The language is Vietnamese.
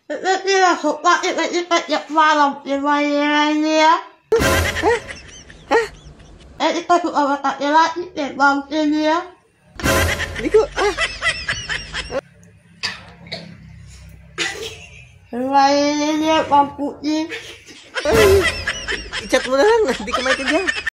Ini lah suka kita tiap malam di mainannya ya. Kita suka makan lagi di malam ya. Ligo Mainannya bambu ini. Icat mo na lang, hindi ka maintindihan.